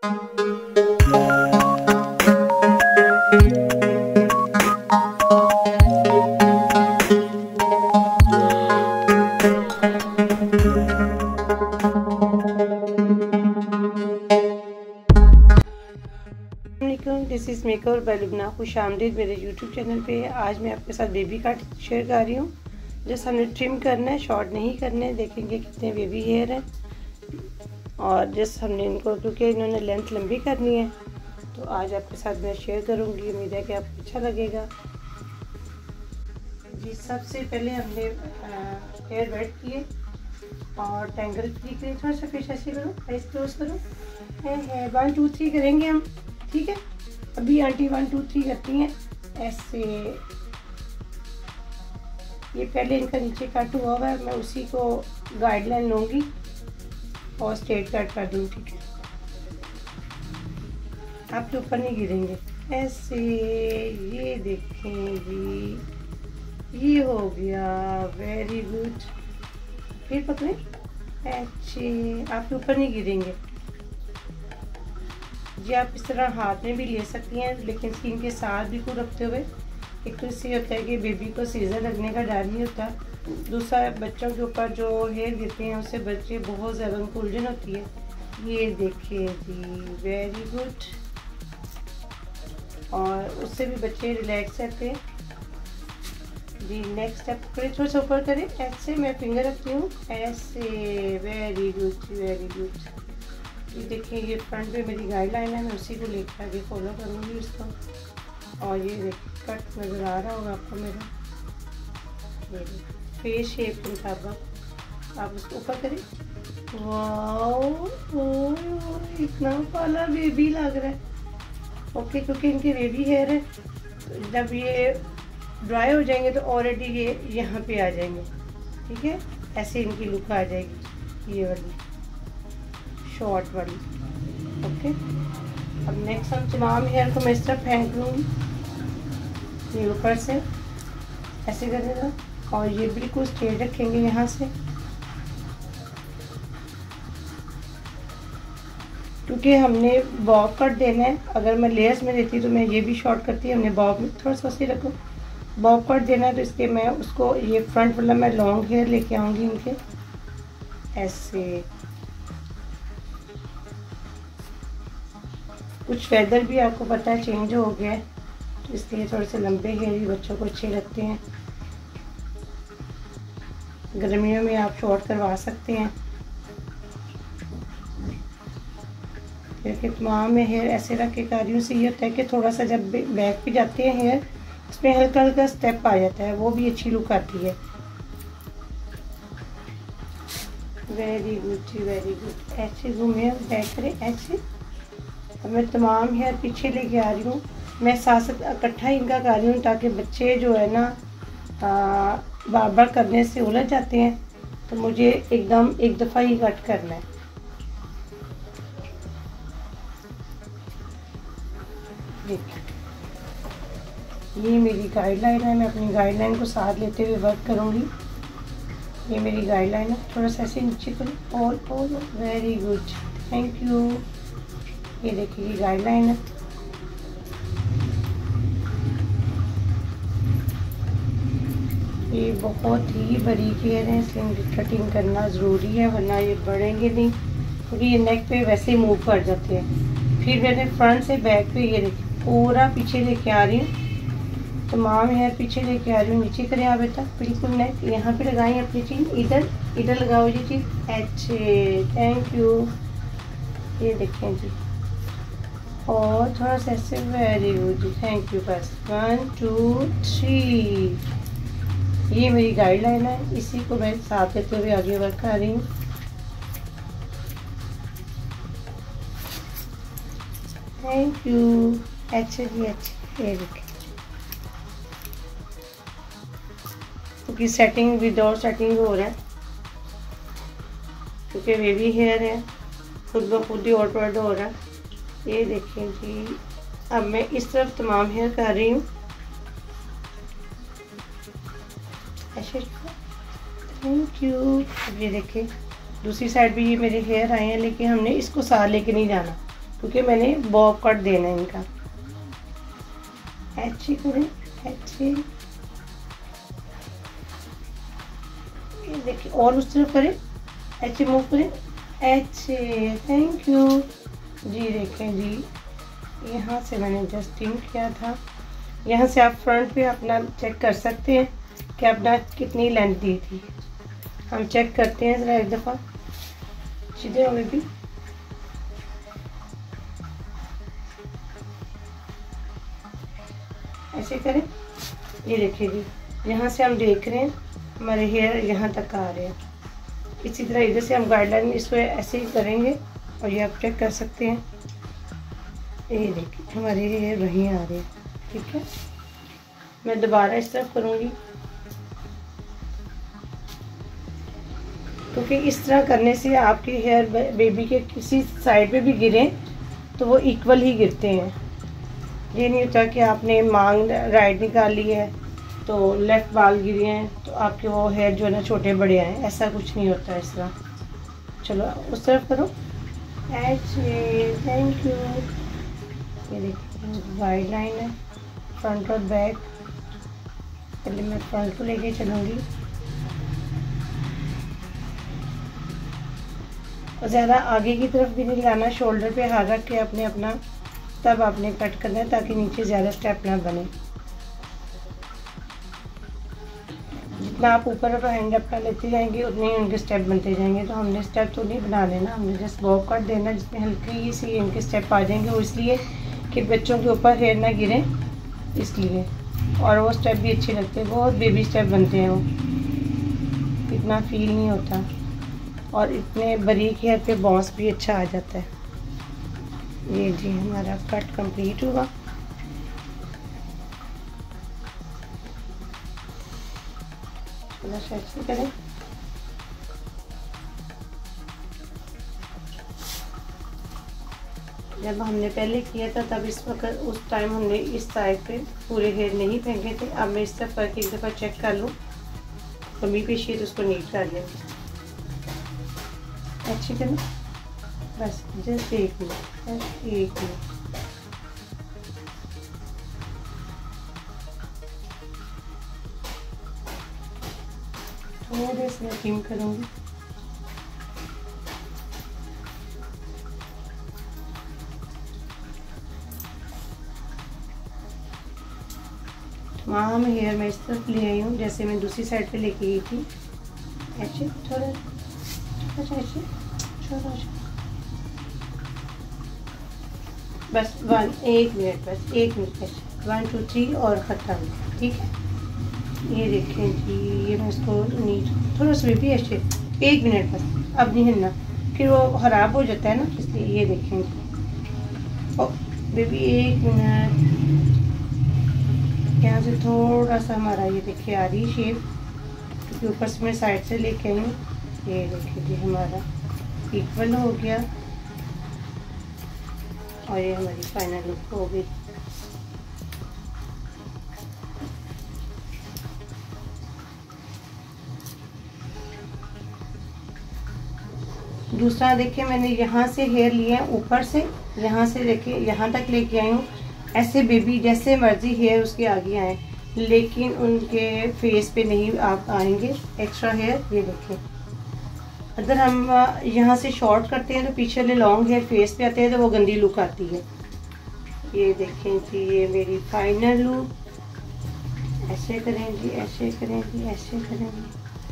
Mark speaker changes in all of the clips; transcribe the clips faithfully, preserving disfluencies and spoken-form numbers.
Speaker 1: This is makeover by Lubna. खुश आमदीद मेरे यूट्यूब चैनल पे। आज मैं आपके साथ बेबी कट शेयर कर रही हूँ। जस्ट हमने ट्रिम करना है, शॉर्ट नहीं करने। देखेंगे कितने बेबी हेयर हैं और जस्ट हमने इनको, क्योंकि इन्होंने लेंथ लंबी करनी है, तो आज आपके साथ मैं शेयर करूँगी। उम्मीद है कि आपको अच्छा लगेगा जी। सबसे पहले हमने हेयर वेट किए और टैंगल फ्री करें। थोड़ा सा फिर ऐसे करो, आइस क्लोज करो। है वन टू थ्री करेंगे हम, ठीक है। अभी आंटी वन टू थ्री करती हैं ऐसे। ये पहले इनका नीचे कट हुआ हुआ है, मैं उसी को गाइडलाइन लूँगी और स्ट्रेट कट कर दूँ, ठीक है। आपके ऊपर नहीं गिरेंगे ऐसे। ये देखें जी, ये हो गया, वेरी गुड। फिर पकड़े अच्छे, आपके ऊपर नहीं गिरेंगे जी। आप इस तरह हाथ में भी ले सकती हैं, लेकिन स्किन के साथ भी को रखते हुए। एक तो इससे होता है कि बेबी को सीजर लगने का डर नहीं होता। दूसरा, बच्चों के ऊपर जो हेयर गिरते हैं उससे बच्चे बहुत ज़्यादा उनको उलझन होती है। ये देखिए जी, वेरी गुड। और उससे भी बच्चे रिलैक्स रहते हैं जी। नेक्स्ट स्टेप करें, थोड़ा सा ऊपर करें ऐसे। मैं फिंगर रखती हूँ ऐसे, वेरी गुड वेरी गुड। ये देखिए, ये फ्रंट पे मेरी गाइडलाइन है, मैं उसी को लेकर आगे फॉलो करूँगी उसको। और ये देखिए कट नज़र आ रहा होगा आपको मेरा, ये फेस शेप के मुताबिक आप उसको ऊपर करें। वाओ, इतना पाला बेबी लग रहा है। ओके, क्योंकि इनके बेबी हेयर है, तो जब ये ड्राई हो जाएंगे तो ऑलरेडी ये यहाँ पे आ जाएंगे, ठीक है। ऐसे इनकी लुक आ जाएगी, ये वाली शॉर्ट वाली। ओके, अब नेक्स्ट हम तमाम हेयर को मैं इस तरह फेंक लूँगी, ये ऊपर से ऐसे करेगा। और ये बिल्कुल स्ट्रेट रखेंगे यहाँ से, क्योंकि हमने बॉब कट देना है। अगर मैं लेयर्स में देती तो मैं ये भी शॉर्ट करती, हमने बॉब में थोड़ा सा ऐसे रखो। बॉब कट देना है तो इसके मैं उसको, ये फ्रंट वाला मैं लॉन्ग हेयर लेके आऊँगी इनके ऐसे। कुछ फेदर भी आपको पता है चेंज हो गया है, तो इसलिए थोड़े से लंबे हेयर भी बच्चों को अच्छे लगते हैं। गर्मियों में आप शॉर्ट करवा सकते हैं। क्योंकि तमाम में हेयर ऐसे रख के कर रही हूँ, से ये होता है कि थोड़ा सा जब बैक पे जाते हैं हेयर, उसमें हल्का हल्का स्टेप आ जाता है, वो भी अच्छी लुक आती है। Very good very good. ऐसे घूमे बैक करें ऐसे। अब मैं तमाम हेयर पीछे लेके आ रही हूँ। मैं साथ साथ इकट्ठा इनका कर रही हूँ, ताकि बच्चे जो है ना बार बार करने से उलझ जाते हैं, तो मुझे एकदम एक दफ़ा ही कट करना है। देखिए, ये मेरी गाइडलाइन है, मैं अपनी गाइडलाइन को साथ लेते हुए वर्क करूँगी। ये मेरी गाइडलाइन है, थोड़ा सा ऐसे नीचे करो। All all very good, thank you. ये देखिए, ये गाइडलाइन है। ये बहुत ही बारीक हेयर है, इसलिए इनकी कटिंग करना ज़रूरी है, वरना ये बढ़ेंगे नहीं, क्योंकि ये नेक पे वैसे ही मूव कर जाते हैं। फिर मैंने फ्रंट से बैक पे, ये देखिए पूरा पीछे लेके आ रही हूँ। तमाम हेयर पीछे लेके आ रही हूँ। नीचे करें आप बेटा, बिल्कुल नेक यहाँ पे लगाएं अपनी चीज़। इधर इधर लगाओ ये चीज़ अच्छे, थैंक यू। ये देखें जी, और थोड़ा सा ऐसे, वेरी गुड, थैंक यू। बस वन टू थ्री। ये मेरी गाइडलाइन है, इसी को मैं साथ देते हुए आगे वर्क कर रही हूँ। Thank you. अच्छे जी अच्छे। ये देखिए, क्योंकि सेटिंग विदाउट सेटिंग हो रहा है, क्योंकि बेबी हेयर है, खुद ब खुद ही ऑटोमेटिक हो रहा है। ये देखें जी, अब मैं इस तरफ तमाम हेयर कर रही हूँ ऐसे। Thank you. अब ये देखें, दूसरी साइड भी ये मेरे हेयर आए हैं, लेकिन हमने इसको साथ लेके नहीं जाना, क्योंकि मैंने बॉब कट देना है इनका। ऐसे करें, ऐसे, ये देखिए, और उस तरफ करें, ऐसे मूव करें, ऐसे। थैंक यू जी। देखें जी, यहाँ से मैंने जस्ट पिन किया था। यहाँ से आप फ्रंट पे अपना चेक कर सकते हैं कि अपना कितनी लेंथ दी थी। हम चेक करते हैं ज़रा एक दफ़ा। सीधे हमें भी ऐसे करें। ये देखिए जी, यहाँ से हम देख रहे हैं हमारे हेयर यहाँ तक आ रहे हैं। इसी तरह इधर से हम गाइडलाइन इसको ऐसे ही करेंगे और ये आप चेक कर सकते हैं। ये देखिए हमारे हेयर वहीं आ रहे हैं। ठीक है, मैं दोबारा इस तरफ करूँगी, क्योंकि इस तरह करने से आपके हेयर बेबी के किसी साइड पे भी गिरें तो वो इक्वल ही गिरते हैं। ये नहीं होता कि आपने मांग राइट निकाली है तो लेफ़्ट बाल गिरे हैं तो आपके वो हेयर जो है ना छोटे बड़े आए, ऐसा कुछ नहीं होता इस तरह। चलो उस तरफ करो। ऐसे, थैंक यू। ये देखिए वाइड लाइन है, फ्रंट और बैक। पहले मैं फ्रंट को लेके चलूँगी और ज़्यादा आगे की तरफ भी नहीं लाना, शोल्डर पे हाथ रख के अपने अपना तब आपने कट करना है ताकि नीचे ज़्यादा स्टेप ना बने। जितना आप ऊपर और हैंड अपना लेते जाएंगे उतने ही उनके स्टेप बनते जाएंगे। तो हमने स्टेप तो नहीं बना लेना, हमने जस्ट बॉब कट देना जिसमें हल्की सी इनके स्टेप आ जाएंगे। वो इसलिए कि बच्चों के ऊपर हेयर ना गिरे इसलिए, और वो स्टेप भी अच्छे लगते हैं, बहुत बेबी स्टेप बनते हैं, वो इतना फील नहीं होता और इतने बारीक हेयर पे बॉन्स भी अच्छा आ जाता है। ये जी हमारा कट कंप्लीट हुआ। थोड़ा सा ऐसे करें। जब हमने पहले किया था तब इस वक्त उस टाइम हमने इस साइड पे पूरे हेयर नहीं फेंके थे। अब मैं इस तरफ करके एक दफ़ा चेक कर लूँ, कमी पेशी है तो उसको नीट कर लें। अच्छी करें, बस जस्ट एक मिनट, बस एक मिनट। थोड़े से मैं ट्रिम करूँगी। वहाँ मैं हेयर मैं इस तरफ ले आई हूँ जैसे मैं दूसरी साइड पे लेके गई थी। ऐसे थोड़ा अच्छा, ऐसे छोटा, बस वन एक मिनट, बस एक मिनट, ऐसे वन टू थ्री और ख़त्म। ठीक है, ये देखें जी, ये मैं इसको नीट थोड़ा सा भी ऐसे एक मिनट बस, अब नहीं हिलना, फिर वो ख़राब हो जाता है ना, इसलिए। ये देखें ओ बेबी, एक मिनट। यहाँ से थोड़ा सा हमारा ये देखिए आ रही शेप, क्योंकि ऊपर से मैं साइड से लेके आई हूँ। ये देखिए जी हमारा इक्वल हो गया और ये हमारी फाइनल लुक हो गई। दूसरा देखिए मैंने यहाँ से हेयर लिए हैं ऊपर से, यहाँ से देखिए यहाँ तक लेके आई हूँ। ऐसे बेबी जैसे मर्जी हेयर उसके आगे आए, लेकिन उनके फेस पे नहीं आप आएंगे एक्स्ट्रा हेयर। ये देखिए, अगर हम यहाँ से शॉर्ट करते हैं तो पीछे वाले लॉन्ग हेयर फेस पे आते हैं तो वो गंदी लुक आती है। ये देखें जी, ये मेरी फाइनल लुक। ऐसे करेंगी, ऐसे करेंगी, ऐसे करेंगी।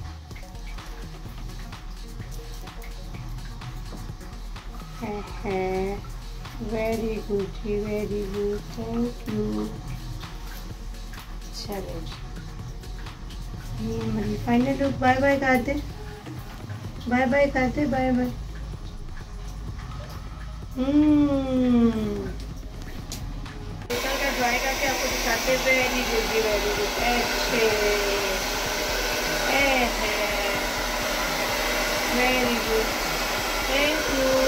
Speaker 1: है वेरी गुड जी, वेरी गुड, थैंक यू। चलो जी, ये मेरी फाइनल लुक। बाय बाय करते, बाय बाय करते, बाय बाय। हम्म ट्राई करके आपको दिखाते। वेरी गुड जी, वेरी गुड। अच्छे, वेरी गुड, थैंक यू।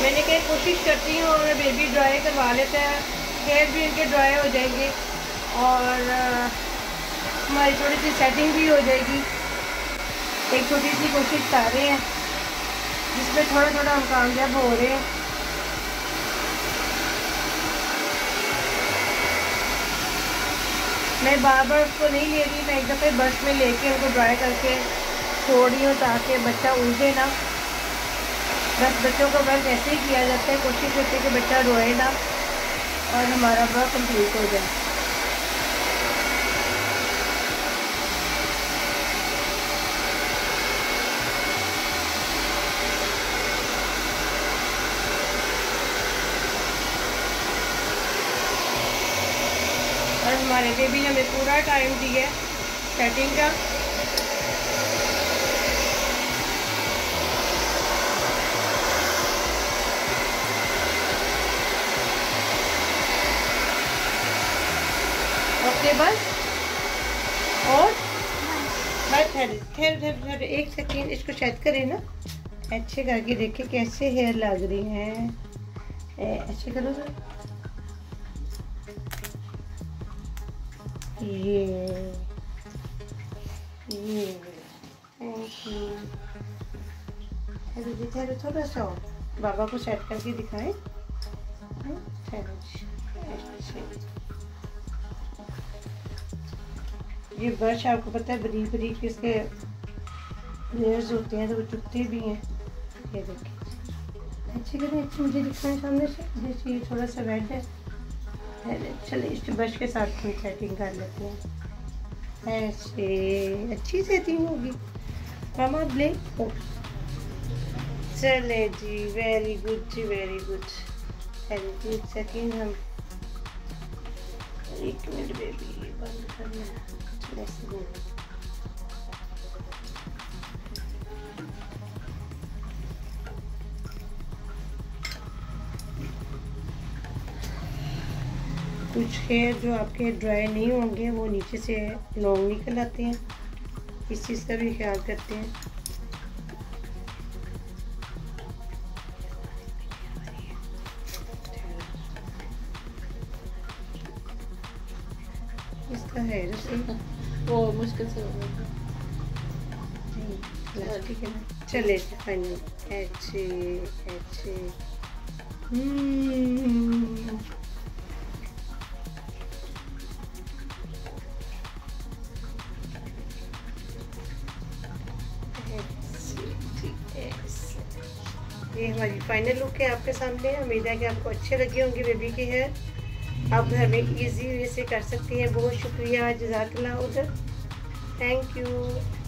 Speaker 1: मैंने कहीं कोशिश करती हूँ और बेबी ड्राई करवा लेते हैं, हेयर भी इनके ड्राई हो जाएंगे और हमारी थोड़ी सी सेटिंग भी हो जाएगी। एक छोटी सी कोशिश कर रहे हैं जिसमें थोड़ा थोड़ा हम कामयाब हो रहे हैं। मैं बार बार उसको नहीं ले रही, मैं एक दफ़े ब्रश में लेके उनको ड्राई करके छोड़ रही हूँ ताकि बच्चा उलझे ना। बस बच्चों का वर्क ऐसे ही किया जाता है, कोशिश होती है कि बच्चा रोए ना और हमारा वर्क कंप्लीट हो जाए। और हमारे बेबी ने हमें पूरा टाइम दिया है सेटिंग का। ओके बस और बस ठहरे ठहरे ठहरे ठहरे एक सेकेंड, इसको चेक करें ना, अच्छे करके देखें कैसे हेयर लग रही हैं। अच्छे करो सर, ये ये थैंक यू। ठहरो ठहरो थोड़ा सा बाबा को सेट करके दिखाएं। ठहरो अच्छे। ये ब्रश आपको पता है बरीक बरीक इसके लेयर्स होते हैं तो वो चुभते भी हैं। ये देखिए अच्छे करें, अच्छे मुझे दिखाएं सामने से। जैसे ये थोड़ा सा रेड है, चलिए इस ब्रश के साथ हम सेटिंग कर लेते हैं। ऐसे अच्छी सेटिंग होगी मामा ब्लेक। चले जी, वेरी गुड जी, वेरी गुड। एक सेकेंड, हम एक मिनट बेबी बंद करना है। कुछ हेयर जो आपके ड्राई नहीं होंगे वो नीचे से लॉन्ग निकल आते हैं, इस चीज़ का भी ख्याल करते हैं। इसका हेयर से
Speaker 2: वो मुश्किल से हो गया।
Speaker 1: ठीक है ना, चले फाइनल। अच्छे अच्छे हम्म ये हमारी फाइनल लुक है आपके सामने। उम्मीद है कि आपको अच्छे लगे होंगे बेबी के हेयर। आप घर में इजी वे से कर सकती हैं। बहुत शुक्रिया, जज़ाकल्लाह उधर, थैंक यू।